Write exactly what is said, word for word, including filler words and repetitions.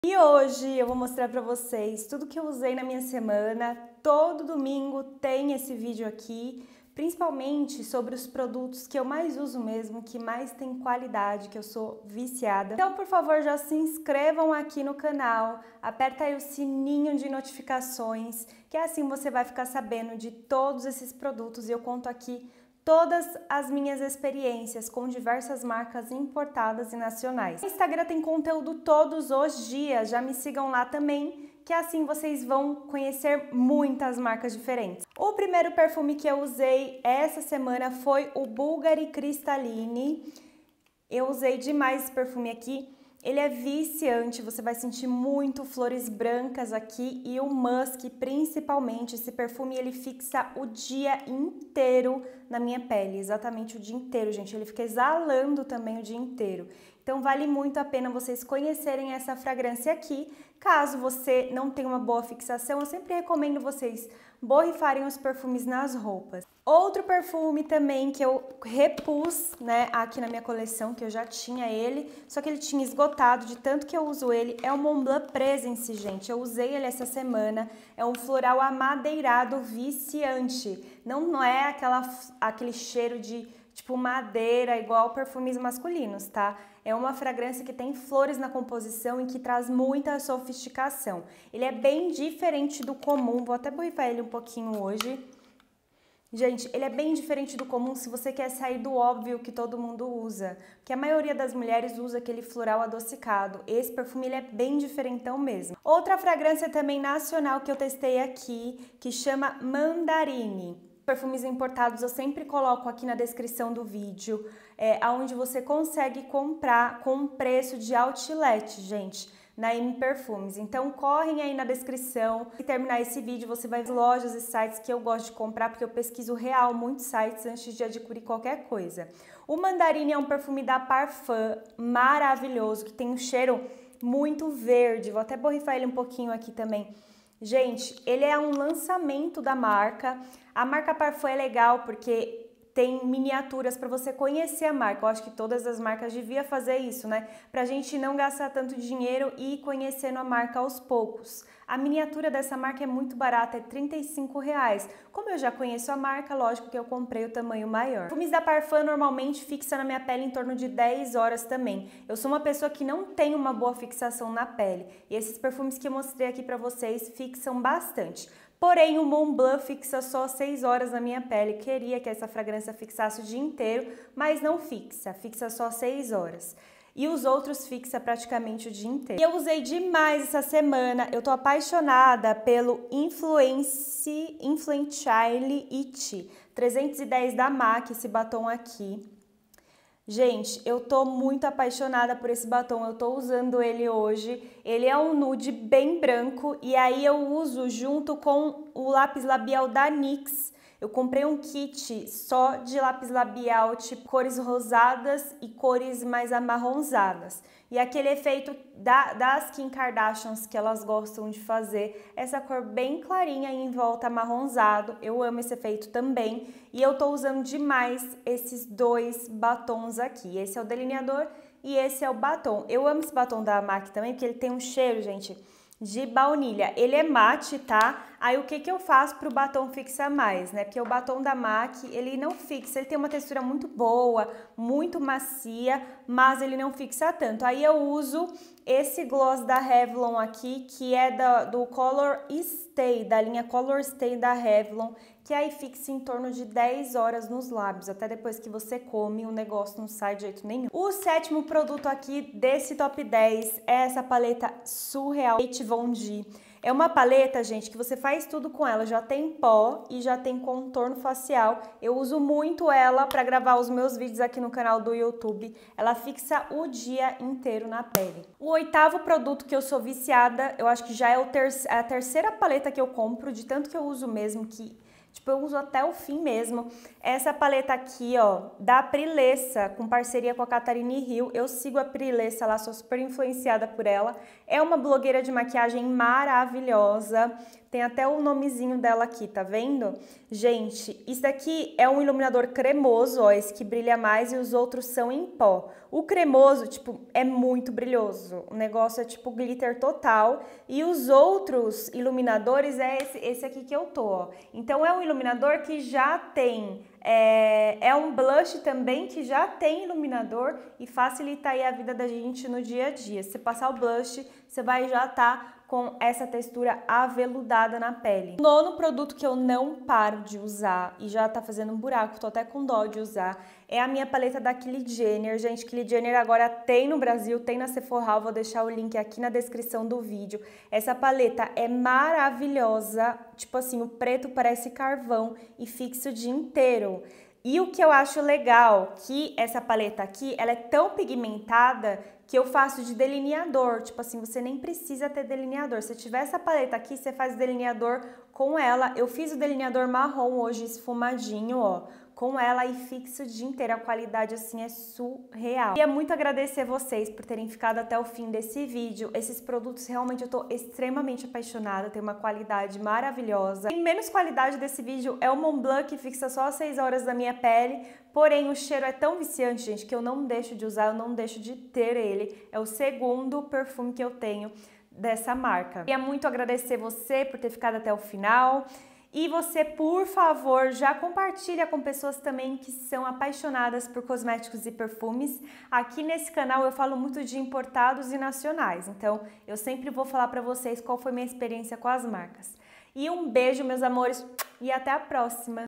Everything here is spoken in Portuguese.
E hoje eu vou mostrar pra vocês tudo que eu usei na minha semana. Todo domingo tem esse vídeo aqui, principalmente sobre os produtos que eu mais uso mesmo, que mais tem qualidade, que eu sou viciada. Então, por favor, já se inscrevam aqui no canal, aperta aí o sininho de notificações, que assim você vai ficar sabendo de todos esses produtos e eu conto aqui todas as minhas experiências com diversas marcas importadas e nacionais. O Instagram tem conteúdo todos os dias, já me sigam lá também, que assim vocês vão conhecer muitas marcas diferentes. O primeiro perfume que eu usei essa semana foi o Bulgari Cristalline. Eu usei demais esse perfume aqui. Ele é viciante, você vai sentir muito flores brancas aqui e o musk, principalmente. Esse perfume ele fixa o dia inteiro na minha pele, exatamente o dia inteiro, gente. Ele fica exalando também o dia inteiro. Então vale muito a pena vocês conhecerem essa fragrância aqui. Caso você não tenha uma boa fixação, eu sempre recomendo vocês borrifarem os perfumes nas roupas. Outro perfume também que eu repus, né, aqui na minha coleção, que eu já tinha ele, só que ele tinha esgotado de tanto que eu uso ele, é o Montblanc Presence, gente. Eu usei ele essa semana, é um floral amadeirado viciante. Não, não é aquela, aquele cheiro de tipo madeira igual perfumes masculinos, tá? É uma fragrância que tem flores na composição e que traz muita sofisticação. Ele é bem diferente do comum, vou até borrifar ele um pouquinho hoje. Gente, ele é bem diferente do comum se você quer sair do óbvio que todo mundo usa, porque a maioria das mulheres usa aquele floral adocicado. Esse perfume ele é bem diferentão mesmo. Outra fragrância também nacional que eu testei aqui, que chama Mandarine. Perfumes importados eu sempre coloco aqui na descrição do vídeo, é, onde você consegue comprar com um preço de outlet, gente, na M Perfumes. Então correm aí na descrição. E terminar esse vídeo você vai ver lojas e sites que eu gosto de comprar, porque eu pesquiso real muitos sites antes de adquirir qualquer coisa. O Mandarine é um perfume da Parfum maravilhoso, que tem um cheiro muito verde. Vou até borrifar ele um pouquinho aqui também. Gente, ele é um lançamento da marca. A marca Parfum é legal porque tem miniaturas para você conhecer a marca. Eu acho que todas as marcas deviam fazer isso, né? Pra gente não gastar tanto dinheiro e ir conhecendo a marca aos poucos. A miniatura dessa marca é muito barata, é trinta e cinco reais. Como eu já conheço a marca, lógico que eu comprei o tamanho maior. Perfumes da Parfum normalmente fixa na minha pele em torno de dez horas também. Eu sou uma pessoa que não tem uma boa fixação na pele. E esses perfumes que eu mostrei aqui pra vocês fixam bastante. Porém, o Montblanc fixa só seis horas na minha pele. Queria que essa fragrância fixasse o dia inteiro, mas não fixa, fixa só seis horas. E os outros fixa praticamente o dia inteiro. E eu usei demais essa semana, eu tô apaixonada pelo Influence, Influentiale It trezentos e dez da MAC, esse batom aqui. Gente, eu tô muito apaixonada por esse batom, eu tô usando ele hoje. Ele é um nude bem branco e aí eu uso junto com o lápis labial da NYX. Eu comprei um kit só de lápis labial, tipo cores rosadas e cores mais amarronzadas. E aquele efeito da, das Kim Kardashians que elas gostam de fazer, essa cor bem clarinha e em volta amarronzado. Eu amo esse efeito também. E eu tô usando demais esses dois batons aqui. Esse é o delineador e esse é o batom. Eu amo esse batom da MAC também, porque ele tem um cheiro, gente, de baunilha. Ele é mate, tá? Aí o que que eu faço pro batom fixar mais, né? Porque o batom da MAC, ele não fixa, ele tem uma textura muito boa, muito macia, mas ele não fixa tanto. Aí eu uso esse gloss da Revlon aqui, que é da, do Color Stay, da linha Color Stay da Revlon, que aí fixa em torno de dez horas nos lábios, até depois que você come, o negócio não sai de jeito nenhum. O sétimo produto aqui desse top dez é essa paleta surreal Kat Von D. É uma paleta, gente, que você faz tudo com ela, já tem pó e já tem contorno facial. Eu uso muito ela para gravar os meus vídeos aqui no canal do YouTube. Ela fixa o dia inteiro na pele. O oitavo produto que eu sou viciada, eu acho que já é o ter a terceira paleta que eu compro, de tanto que eu uso mesmo, que tipo, eu uso até o fim mesmo. Essa paleta aqui, ó, da Prilessa, com parceria com a Catarine Hill. Eu sigo a Prilessa lá, sou super influenciada por ela. É uma blogueira de maquiagem maravilhosa. Tem até o nomezinho dela aqui, tá vendo? Gente, isso daqui é um iluminador cremoso, ó, esse que brilha mais e os outros são em pó. O cremoso, tipo, é muito brilhoso. O negócio é tipo glitter total. E os outros iluminadores é esse, esse aqui que eu tô, ó. Então é um iluminador que já tem... É, é um blush também que já tem iluminador e facilita aí a vida da gente no dia a dia. Se você passar o blush, você vai já tá com essa textura aveludada na pele. O nono produto que eu não paro de usar e já tá fazendo um buraco, tô até com dó de usar, é a minha paleta da Kylie Jenner. Gente, Kylie Jenner agora tem no Brasil, tem na Sephora, vou deixar o link aqui na descrição do vídeo. Essa paleta é maravilhosa, tipo assim, o preto parece carvão e fixa o dia inteiro. E o que eu acho legal, que essa paleta aqui, ela é tão pigmentada que eu faço de delineador, tipo assim, você nem precisa ter delineador. Se tiver essa paleta aqui, você faz delineador com ela. Eu fiz o delineador marrom hoje, esfumadinho, ó, com ela e fixo o dia inteiro. A qualidade, assim, é surreal. Queria muito agradecer vocês por terem ficado até o fim desse vídeo. Esses produtos, realmente, eu tô extremamente apaixonada, tem uma qualidade maravilhosa. Tem menos qualidade desse vídeo é o Mont Blanc, que fixa só as seis horas da minha pele, porém o cheiro é tão viciante, gente, que eu não deixo de usar, eu não deixo de ter ele. É o segundo perfume que eu tenho dessa marca. Queria muito agradecer você por ter ficado até o final. E você, por favor, já compartilha com pessoas também que são apaixonadas por cosméticos e perfumes. Aqui nesse canal eu falo muito de importados e nacionais, então eu sempre vou falar para vocês qual foi minha experiência com as marcas. E um beijo, meus amores, e até a próxima!